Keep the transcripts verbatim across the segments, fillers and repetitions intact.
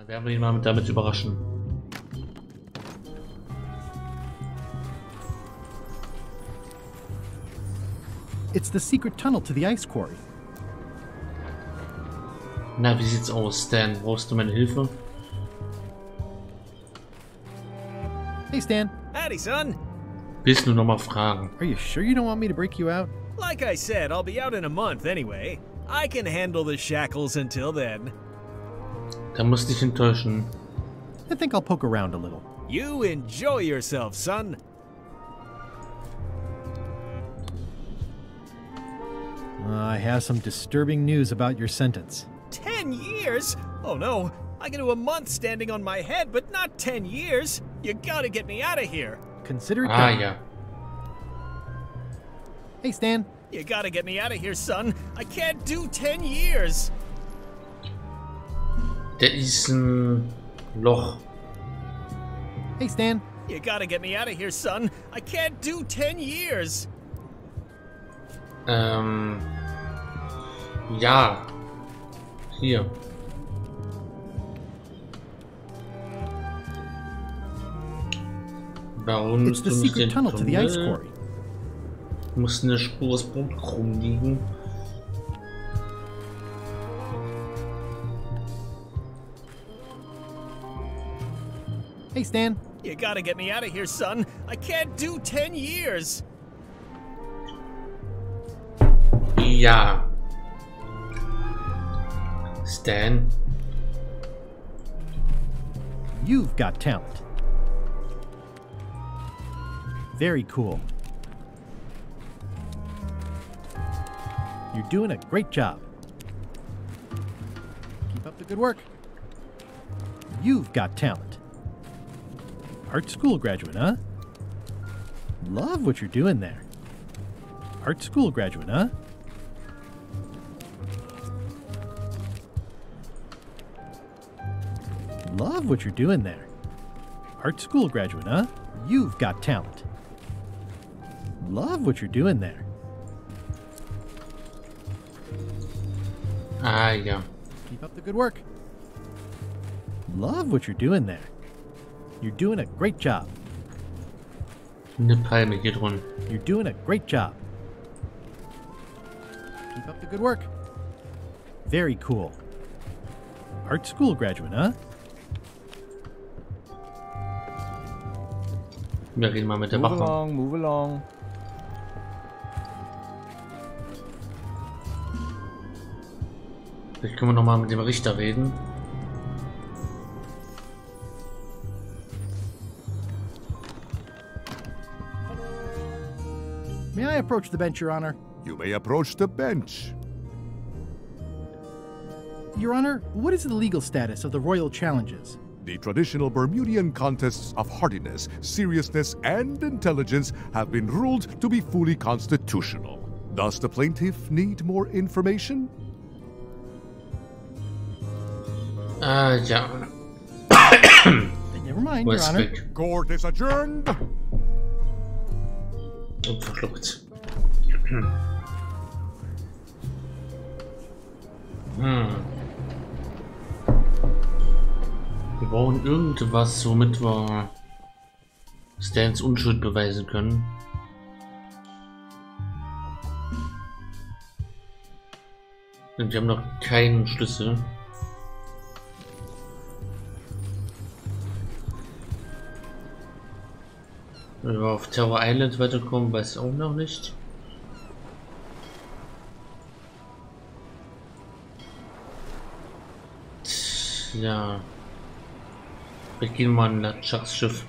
Dann werden wir ihn mal damit überraschen. It's the secret tunnel to the ice quarry. Na, wie sieht's aus, Stan? Brauchst du meine Hilfe? Hey, Stan. Howdy, son. Willst du noch mal fragen? Are you sure you don't want me to break you out? Like I said, I'll be out in a month anyway. I can handle the shackles until then. Da musst dich enttäuschen. I think I'll poke around a little. You enjoy yourself, son. Uh, I have some disturbing news about your sentence. Ten years? Oh no, I can do a month standing on my head, but not ten years. You gotta get me out of here. Consider it Ah, done. ja. Hey, Stan. You gotta get me out of here, son. I can't do ten years. Der ist ein Loch. Hey, Stan. You gotta get me out of here, son. I can't do ten years. Ähm. Ja. Hier. Warum It's musst the du nicht den secret tunnel to the ice Tunnel? quarry. Muss eine Spur aus Boot rumliegen. Hey, Stan. You gotta get me out of here, son. I can't do ten years. Ja. Stan. You've got talent. Very cool. You're doing a great job. Keep up the good work. You've got talent. Art school graduate, huh? Love what you're doing there. Art school graduate, huh? Love what you're doing there. Art school graduate, huh? You've got talent. Love what you're doing there. Ah, ja. Keep up the good work. Love what you're doing there. You're doing a great job. Eine Palme hier drin. You're doing a great job. Keep up the good work. Very cool. Art school graduate, huh? Wir reden mal mit der Move Wache. along, move along. Vielleicht können wir noch mal mit dem Richter reden. May I approach the bench, Your Honor? You may approach the bench. Your Honor, what is the legal status of the royal challenges? The traditional Bermudian contests of hardiness, seriousness, and intelligence have been ruled to be fully constitutional. Does the plaintiff need more information? Ah, ja. Never mind, Wo Your ist Honor. weg? Court is adjourned. Und verschluckt. Hm. Wir brauchen irgendwas, womit wir Stans Unschuld beweisen können. Und wir haben noch keinen Schlüssel. Wenn wir auf Tower Island weiterkommen, weiß ich auch noch nicht. Ja. Wir gehen mal an das Schiff.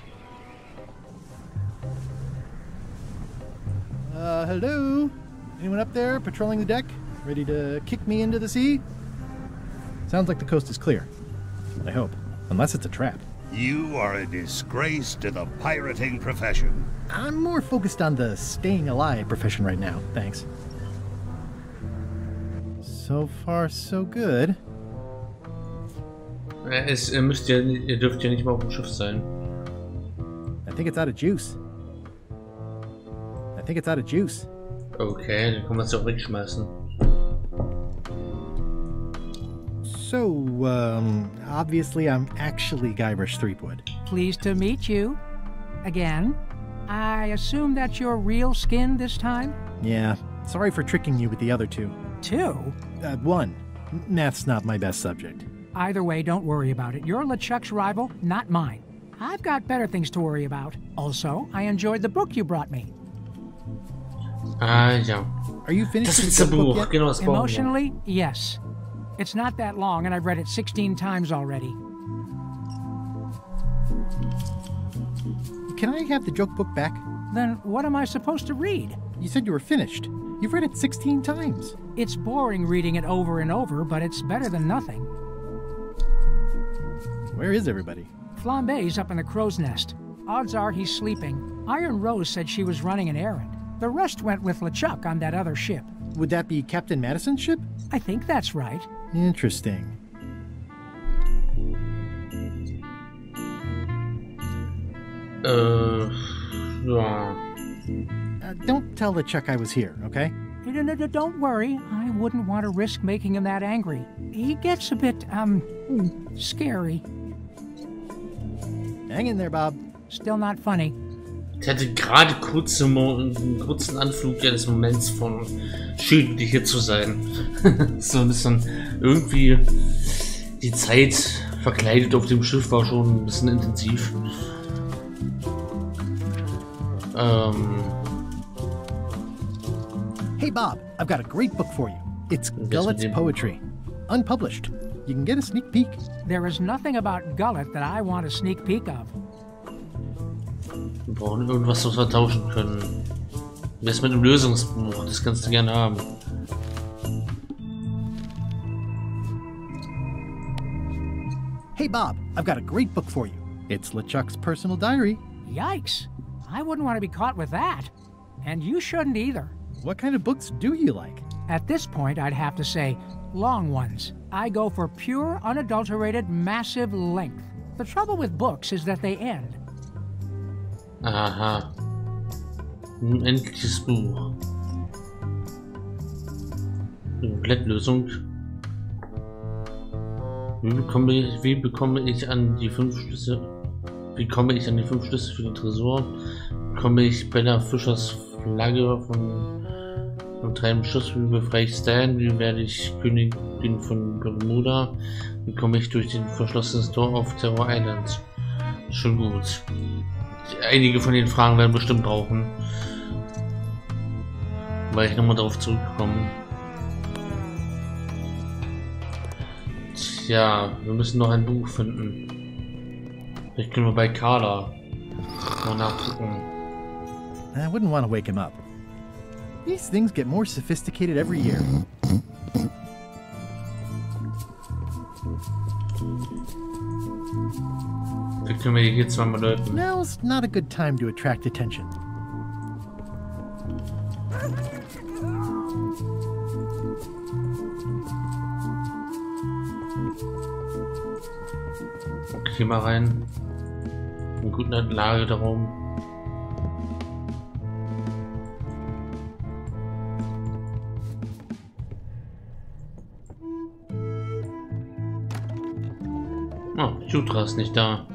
Uh, hello? Anyone up there patrolling the deck? Ready to kick me into the sea? Sounds like the coast is clear. I hope. Unless it's a trap. You are a disgrace to the pirating profession. I'm more focused on the staying alive profession right now, thanks. So far, so good. Es, ihr müsst ja, ihr dürft ja nicht mal auf dem Schiff sein. I think it's out of juice. I think it's out of juice. Okay, dann können wir es auch wegschmeißen. So, um, obviously I'm actually Guybrush Threepwood. Pleased to meet you. Again. I assume that's your real skin this time? Yeah, sorry for tricking you with the other two. Two? Uh, one. Math's not my best subject. Either way, don't worry about it. You're LeChuck's rival, not mine. I've got better things to worry about. Also, I enjoyed the book you brought me. Ah, ja. Are you finished Das with letzte the book Buch, yet? genau, das brauchen wir. Emotionally, yes. It's not that long, and I've read it sixteen times already. Can I have the joke book back? Then what am I supposed to read? You said you were finished. You've read it sixteen times. It's boring reading it over and over, but it's better than nothing. Where is everybody? Flambe's up in the crow's nest. Odds are he's sleeping. Iron Rose said she was running an errand. The rest went with LeChuck on that other ship. Would that be Captain Madison's ship? I think that's right. Interesting. Äh, ja. Uh, don't tell LeChuck I was here, okay? No, no, no, don't worry. I wouldn't want to risk making him that angry. He gets a bit, um, scary. Hang in there, Bob. Still not funny. Ich hatte gerade kurze Mo einen kurzen Anflug eines Moments von schön, hier zu sein. So ein bisschen irgendwie die Zeit verkleidet auf dem Schiff war schon ein bisschen intensiv. Ähm. Hey, Bob, I've got a great book for you. It's Gullet's poetry. Unpublished. You can get a sneak peek. There is nothing about Gullet that I want a sneak peek of. Wir brauchen irgendwas, was wir tauschen können. Wie ist mit dem Lösungsbuch? Das kannst du gerne haben. Hey, Bob, I've got a great book for you. It's LeChuck's personal diary. Yikes. I wouldn't want to be caught with that. And you shouldn't either. What kind of books do you like? At this point, I'd have to say long ones. I go for pure, unadulterated, massive length. The trouble with books is that they end. Aha. Ein endliches Buch. Komplettlösung. Wie bekomme ich, wie bekomme ich an die fünf Schlüssel? Wie komme ich an die fünf Schlüssel für den Tresor? Komme ich Bella Fischers Flagge von, von treibem Schiff? Wie befreie ich Stan? Wie werde ich Königin von Bermuda? Wie komme ich durch den verschlossenen Tor auf Terror Island? Schon gut. Einige von den Fragen werden bestimmt brauchen, weil ich nochmal darauf zurückkomme. Tja, wir müssen noch ein Buch finden. Vielleicht können wir bei Carla mal nachgucken. I wouldn't want to wake him up. These things get more sophisticated every year. Vielleicht können wir hier zweimal läuten. Now's not a good time to attract attention. Okay, mal rein. In guter Lage darum. Oh, Jutra ist nicht da.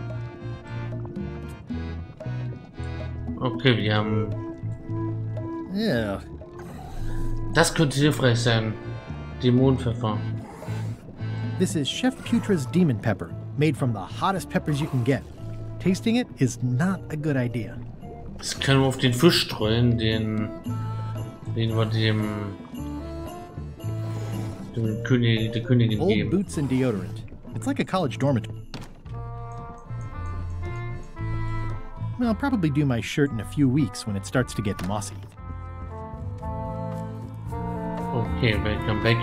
Okay, wir haben... Yeah. Das könnte hilfreich sein. Dämonenpfeffer. This is Chef Putra's Demon Pepper, made from the hottest peppers you can get. Tasting it is not a good idea. Das können wir auf den Fisch streuen, den... den wir dem... dem König, der Königin Old geben. boots and deodorant. It's like a college dormitory. I'll probably do my shirt in a few weeks when it starts to get mossy. Okay, welcome back.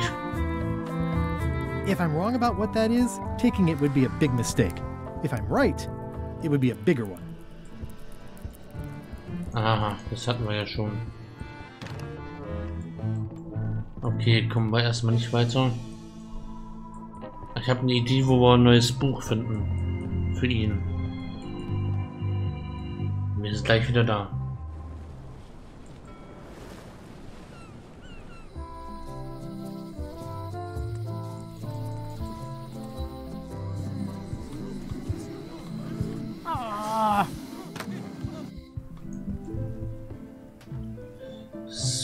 If I'm wrong about what that is, taking it would be a big mistake. If I'm right, it would be a bigger one. Aha, das hatten wir ja schon. Okay, kommen wir erstmal nicht weiter. Ich habe eine Idee, wo wir ein neues Buch finden. Für ihn. Wir sind gleich wieder da.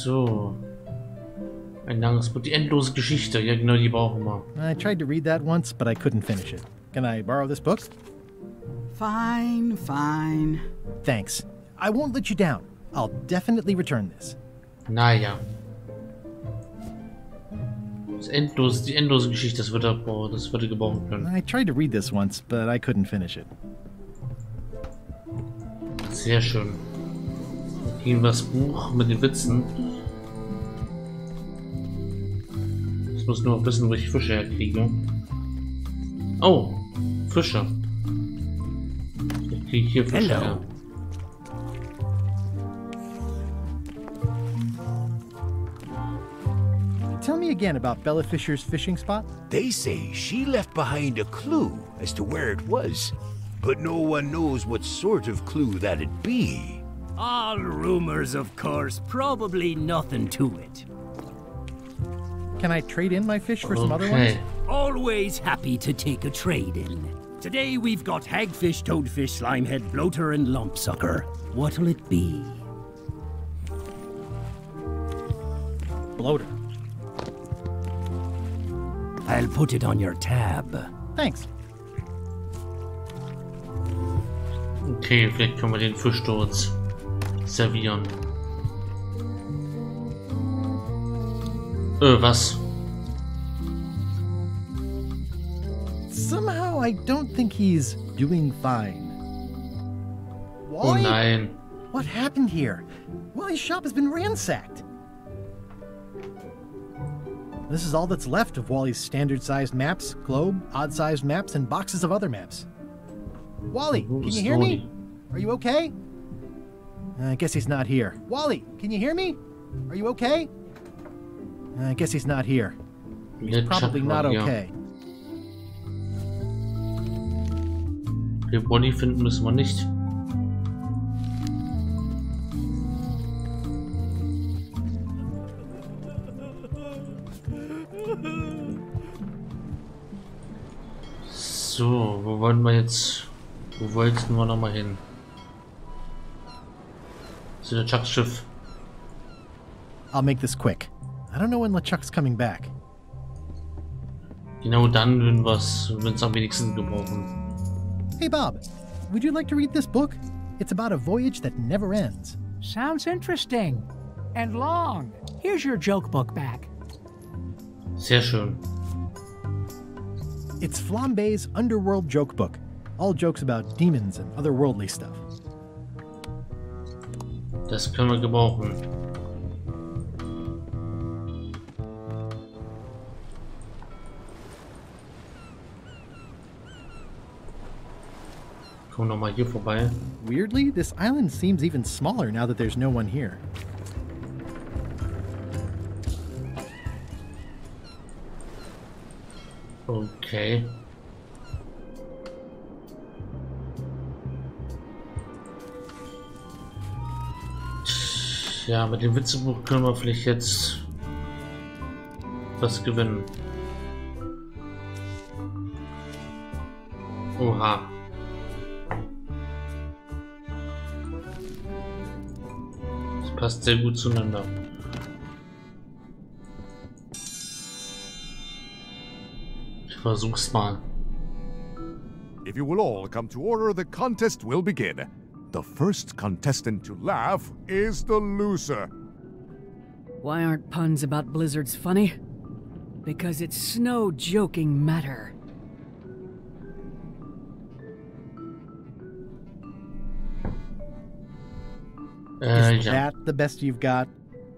So. Ein langes Buch. Die endlose Geschichte. Ja, genau, die brauchen wir. I tried to read that once, but I couldn't finish it. Can I borrow this book? Fine, fine. Thanks. I won't let you down. I'll definitely return this. Naja. Das endlos, die endlose Geschichte, das wird er, boah, das würde gebrauchen können. I tried to read this once, but I couldn't finish it. Sehr schön. Dann kriegen wir das Buch mit den Witzen. Ich muss nur noch wissen, wo ich Fische herkriege. Oh, Fische. Ich kriege hier Fische Hello. her. Tell me again about Bella Fisher's fishing spot. They say she left behind a clue as to where it was, but no one knows what sort of clue that'd be. All rumors, of course. Probably nothing to it. Can I trade in my fish for some other Okay. ones? Always happy to take a trade in. Today we've got hagfish, toadfish, slimehead, bloater, and lumpsucker. What'll it be? Bloater. I'll put it on your tab. Thanks. Okay, vielleicht können wir den Fisch dort servieren. Äh, was? Somehow I don't think he's doing fine. Oh Wally? nein. What happened here? Wally's shop has been ransacked. This is all that's left of Wally's standard-sized maps, globe, odd-sized maps, and boxes of other maps. Wally, can you hear me? Are you okay? I guess he's not here. Wally, can you hear me? Are you okay? I guess he's not here. He's probably not okay. Okay, Bonnie finden müssen wir nicht. So, wo wollen wir jetzt? Wo wollten wir noch mal hin? Zu der Chucks Schiff. I'll make this quick. I don't know when LeChuck's coming back. Genau dann, wenn wir's, wenn es am wenigsten gebrauchen. Hey Bob, would you like to read this book? It's about a voyage that never ends. Sounds interesting. And long. Here's your joke book back. Sehr schön. It's Flambe's Underworld Joke Book. All jokes about demons and otherworldly stuff. Das können wir gebrauchen. Komm noch mal hier vorbei. Weirdly, this island seems even smaller now that there's no one here. Okay. Ja, mit dem Witzebuch können wir vielleicht jetzt was gewinnen. Oha. Das passt sehr gut zueinander. Ich versuch's mal. If you will all come to order, the contest will begin. The first contestant to laugh is the loser. Why aren't puns about blizzards funny? Because it's no joking matter. Äh, Is ja. that the best you've got?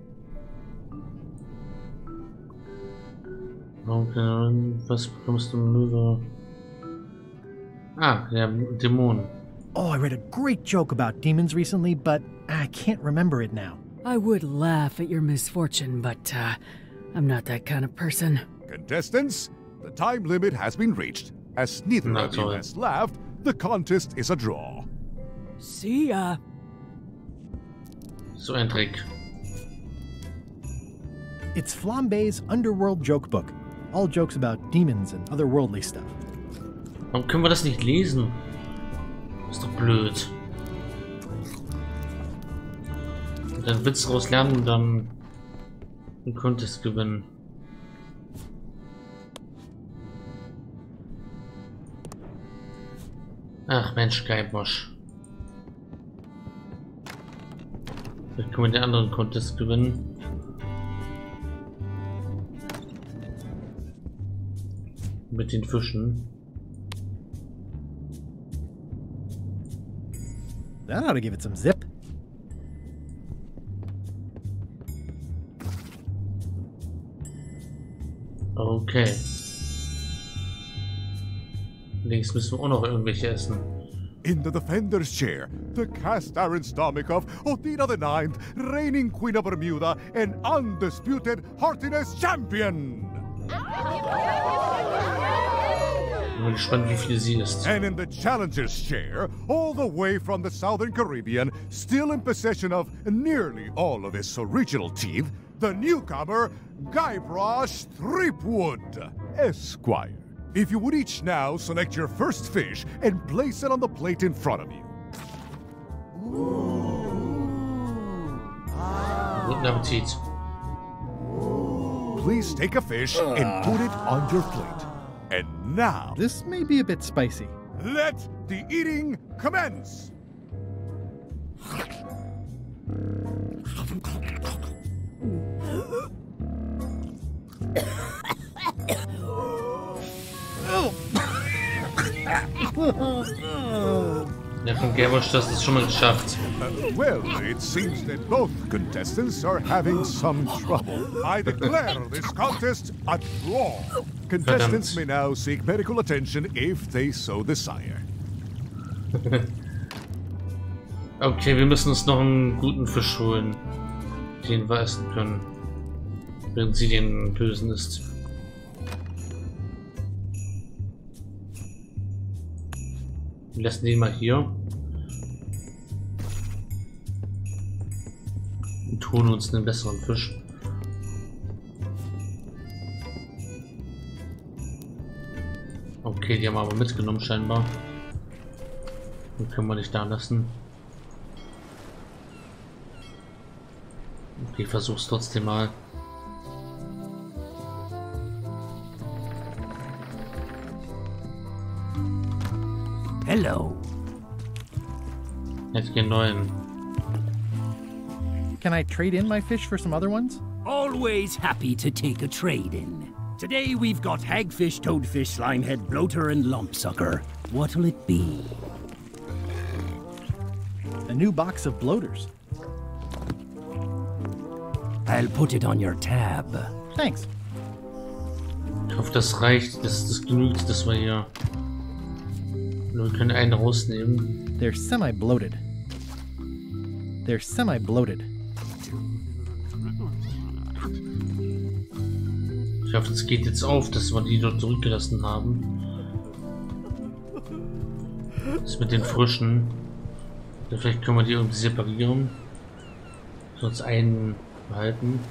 Okay, was bekommst du, Löwe? Ah, der Dämon. Oh, I read a great joke about demons recently, but I can't remember it now. I would laugh at your misfortune, but uh, I'm not that kind of person. Contestants, the time limit has been reached. As neither Not of you all. has laughed, the contest is a draw. See ya. So ein Trick. It's Flambe's Underworld Joke Book. All jokes about demons and otherworldly stuff. Warum können wir das nicht lesen? Ist doch blöd. Und dann Witz raus lernen und dann Ein Contest gewinnen. Ach Mensch, Geilbosch. Vielleicht können wir den anderen Contest gewinnen. Mit den Fischen. That ought to give it some zip. Okay. Links müssen wir auch noch irgendwelche essen. In the defender's chair, the cast iron stomach of Otina the Ninth, reigning Queen of Bermuda and undisputed heartiness champion. Ich bin gespannt, wie viel sie ist. And in the challenger's chair, all the way from the southern Caribbean, still in possession of nearly all of his original teeth, the newcomer, Guybrush Threepwood, Esquire. If you would each now select your first fish and place it on the plate in front of you. Guten Appetit. Please take a fish and put it on your plate. And now, This may be a bit spicy. let the eating commence! Ja, von Geilbosch, das ist schon mal geschafft. Uh, well, it seems that both contestants are having some trouble. I declare this contest a draw. Contestants may now seek medical attention if they so desire. Okay, wir müssen uns noch einen guten Fisch holen, den wir essen können, während sie den Bösen isst. Wir lassen den mal hier und holen uns einen besseren Fisch. Okay, die haben wir aber mitgenommen scheinbar. Den können wir nicht da lassen. Okay, versuch's trotzdem mal. Hello. Jetzt gehen neuen. Can I trade in my fish for some other ones? Always happy to take a trade in. Today we've got hagfish, toadfish, slimehead, bloater, and lumpsucker. What'll it be? A new box of bloaters. I'll put it on your tab. Thanks. Ich hoffe, das reicht. Das, das genügt, dass wir hier. Wir können einen rausnehmen. They're semi-bloated. They're semi-bloated. Ich hoffe, es geht jetzt auf, dass wir die dort zurückgelassen haben. Das mit den frischen. Vielleicht können wir die irgendwie separieren. Sonst einen behalten.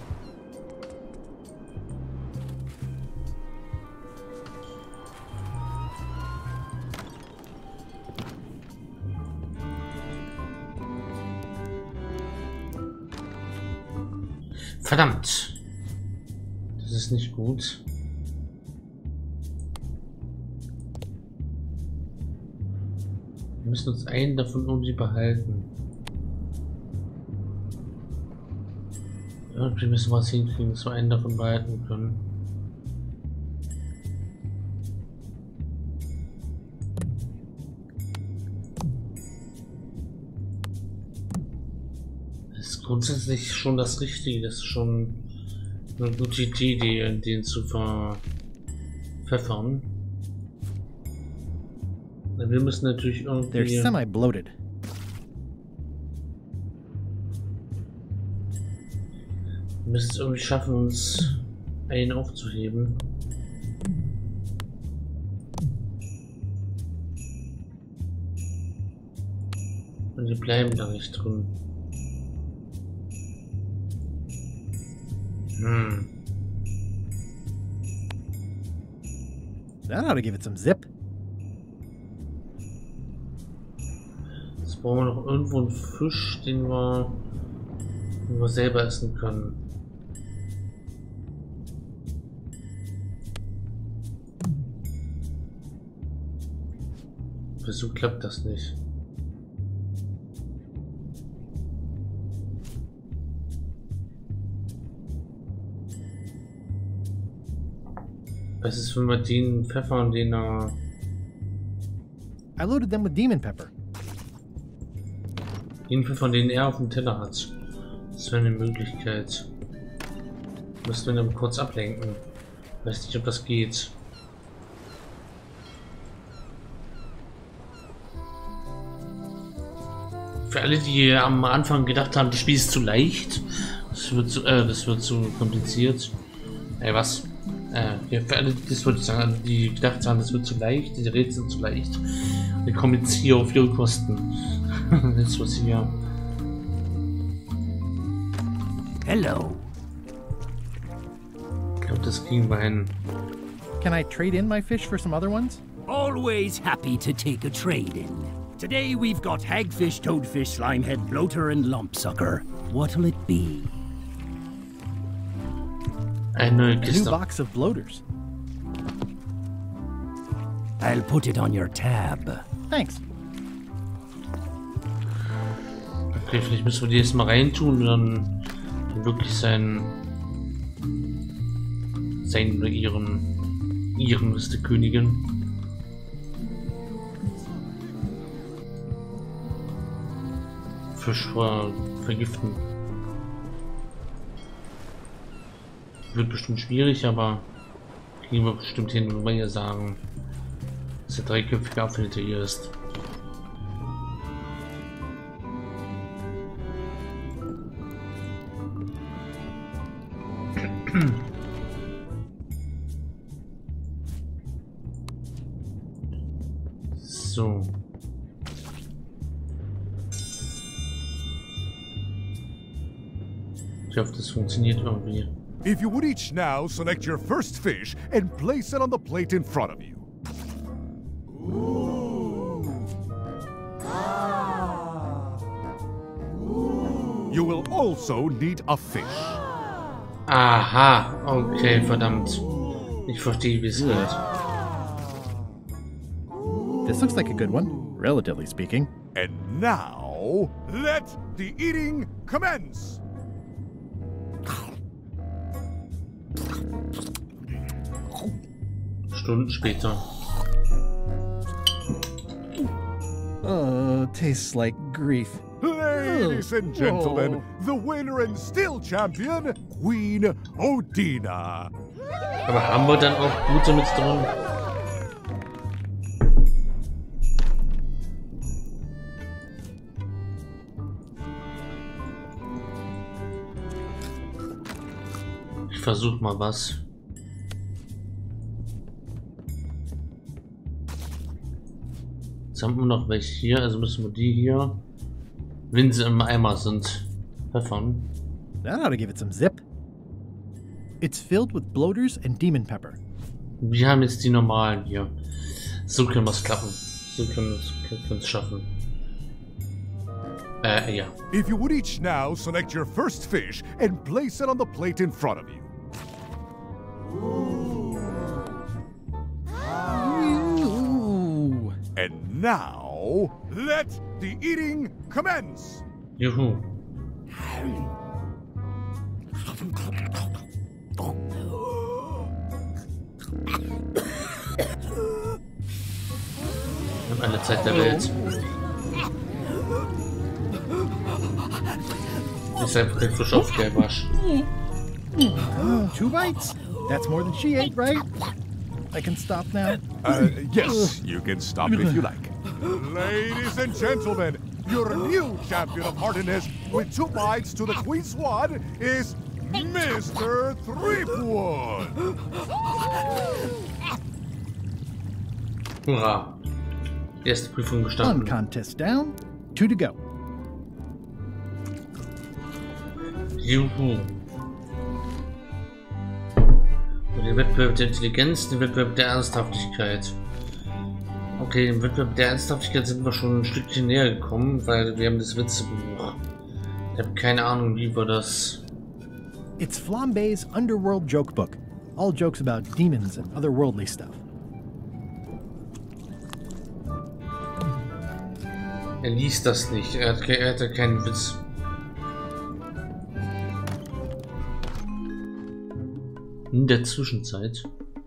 Verdammt! Das ist nicht gut. Wir müssen uns einen davon irgendwie behalten. Irgendwie müssen wir es hinkriegen, dass wir einen davon behalten können. Das ist grundsätzlich schon das Richtige, das ist schon eine gute Idee, den zu verpfeffern. Wir müssen natürlich irgendwie... They're semi-bloated. Wir müssen es irgendwie schaffen, uns einen aufzuheben. Und die bleiben da nicht drin. Hm. That ought to give it some zip. Jetzt brauchen wir noch irgendwo einen Fisch, den wir, den wir selber essen können. Wieso klappt das nicht? Was ist, wenn wir den Pfeffer und den uh I loaded them with demon pepper. den Pfeffer, den er auf dem Teller hat? Das wäre eine Möglichkeit. Müssen wir aber kurz ablenken. Weiß nicht, ob das geht. Für alle, die am Anfang gedacht haben, das Spiel ist zu leicht, das wird zu, äh, das wird zu kompliziert. Ey, was? Äh, ja, für alle, das würde ich sagen, die gedacht haben, das wird zu leicht, die Rätsel sind zu leicht. Wir kommen jetzt hier auf ihre Kosten. Jetzt was hier. Hello. Ich glaube, das ging bei hin. Can I trade in my fish for some other ones? Always happy to take a trade in. Today we've got hagfish, toadfish, slimehead, bloater, and lumpsucker. What'll it be? Eine neue A new Kiste. box of bloaters. I'll put it on your tab. Thanks. Okay, vielleicht müssen wir die jetzt mal reintun und dann wirklich sein sein oder ihren ihren ist die Königin. Fisch ver vergiften. Wird bestimmt schwierig, aber kriegen wir bestimmt hin, wenn wir ja sagen, dass der dreiköpfige Apfel hier ist. So. Ich hoffe, das funktioniert irgendwie. If you would each now select your first fish and place it on the plate in front of you. You will also need a fish. Aha, okay, verdammt. Ich verstehe, wie es geht. This looks like a good one, relatively speaking. And now, let the eating commence. Stunden später. Oh, tastes like grief. Ladies and gentlemen, Oh. the winner and still champion, Queen Odina. Aber haben wir dann auch Gute mit drin? Ich versuch mal was. Jetzt haben wir noch welche hier, also müssen wir die hier, wenn sie im Eimer sind, pfeffern. That ought to give it some zip. It's filled with bloaters and demon pepper. Wir haben jetzt die normalen hier. So können wir es klappen. So können wir es schaffen. Äh, ja. If you would each now select your first fish and place it on the plate in front of you. Ooh. And now, let the eating commence. Juhu. Wir haben alle Zeit der Welt. Ist einfach den Fisch auf der Wasch. Oh, two bites? That's more than she ate, right? I can stop now. Uh, yes, you can stop if you like. Ladies and gentlemen, your new champion of hardiness with two bites to the Queen Swan is Mister Threepwood. Hurra. Erste Prüfung One bestanden. contest down, two to go. Juhu. Und den Wettbewerb der Intelligenz, den Wettbewerb der Ernsthaftigkeit. Okay, im Wettbewerb der Ernsthaftigkeit sind wir schon ein Stückchen näher gekommen, weil wir haben das Witzebuch. Ich habe keine Ahnung, wie wir das... It's Flambe's Underworld Joke Book. All jokes about demons and otherworldly stuff. Er liest das nicht. Er hat, er hatte keinen Witz. In der Zwischenzeit.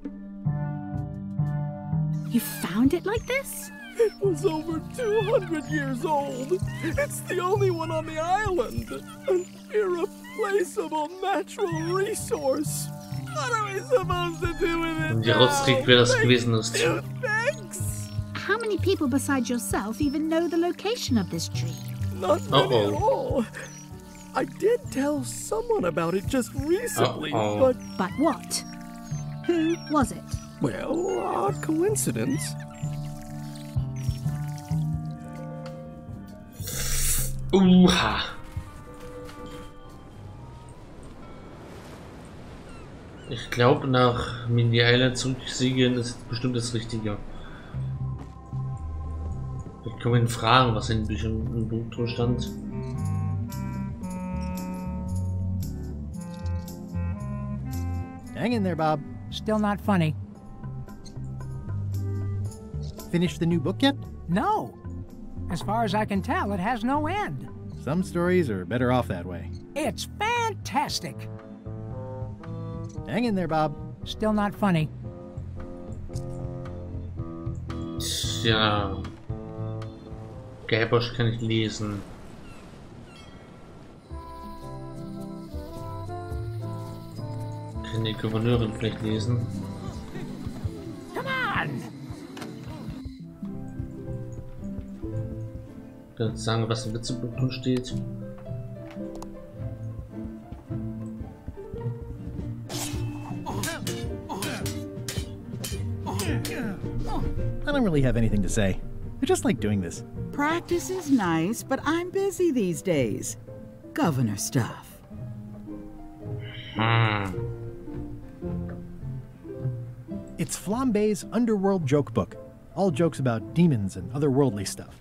You found it like this? It was over two hundred years old. It's the only one on the island. An irreplaceable natural resource. What are we supposed to do with it? Und die rauskriegt, wer das gewesen ist. Thanks. How many people besides yourself even know the location of this tree? Not many Uh-oh. at all. I did tell someone about it just recently, Uh-oh. but... But what? Who was it? Well, odd coincidence. Uha. Ich glaube, nach Mini Island zurücksegeln ist bestimmt das Richtige. Wir können ihn fragen, was in dem Buch drin stand. Hang in there, Bob. Still not funny. Finished the new book yet? No. As far as I can tell, it has no end. Some stories are better off that way. It's fantastic. Hang in there, Bob. Still not funny. Tja. Geibosch kann ich lesen. Kann die Gouverneurin vielleicht lesen? Come on! Kann ich sagen, was im Witzebuch drin steht? I don't really have anything to say. I just like doing this. Practice is nice, but I'm busy these days. Governor stuff. Hmm. It's Flambe's Underworld Joke Book. All jokes about demons and otherworldly stuff.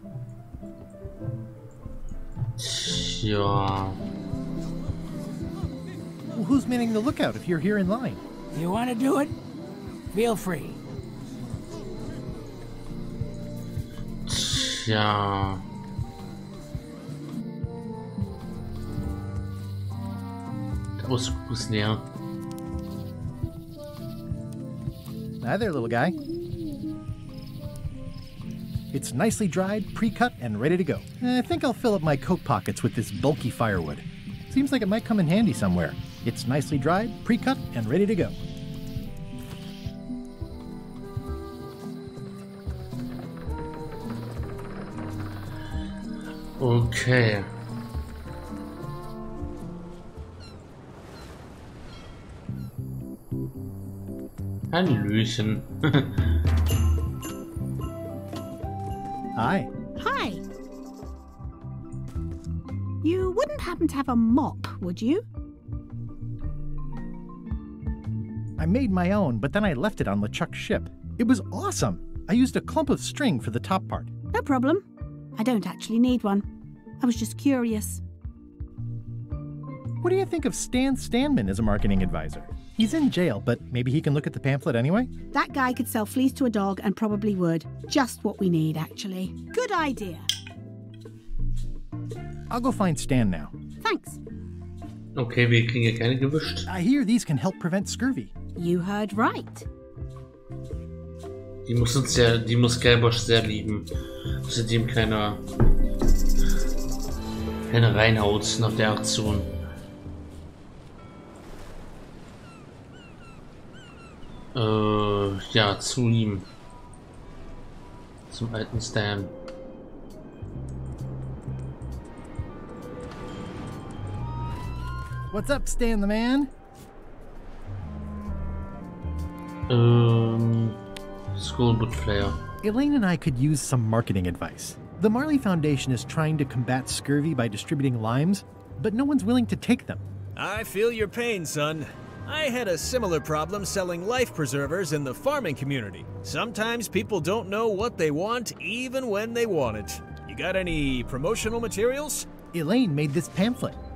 Ja. Well, who's manning the lookout if you're here in line? You want to do it? Feel free. Tja. Der Ausguck ist näher. Hi there, little guy. It's nicely dried, pre-cut, and ready to go. I think I'll fill up my coat pockets with this bulky firewood. Seems like it might come in handy somewhere. It's nicely dried, pre-cut, and ready to go. Okay. Hallöchen. Hi. Hi. You wouldn't happen to have a mop, would you? I made my own, but then I left it on LeChuck's ship. It was awesome. I used a clump of string for the top part. No problem. I don't actually need one. I was just curious. What do you think of Stan Stanman as a marketing advisor? He's in jail, but maybe he can look at the pamphlet anyway? That guy could sell fleece to a dog and probably would. Just what we need, actually. Good idea. I'll go find Stan now. Thanks. Okay, wir kriegen hier keine gewischt. I hear these can help prevent scurvy. You heard right. Die muss uns sehr, die muss Geibosch sehr lieben. Außerdem keiner keine reinhaut nach der Aktion. Äh, ja, zu ihm. Zum alten Stan. What's up, Stan the man? Ähm, Schoolbook Player. Elaine and I could use some marketing advice. The Marley Foundation is trying to combat scurvy by distributing limes, but no one's willing to take them. I feel your pain, son. I had a similar problem selling life preservers in the farming community. Sometimes people don't know what they want, even when they want it. You got any promotional materials? Elaine made this pamphlet.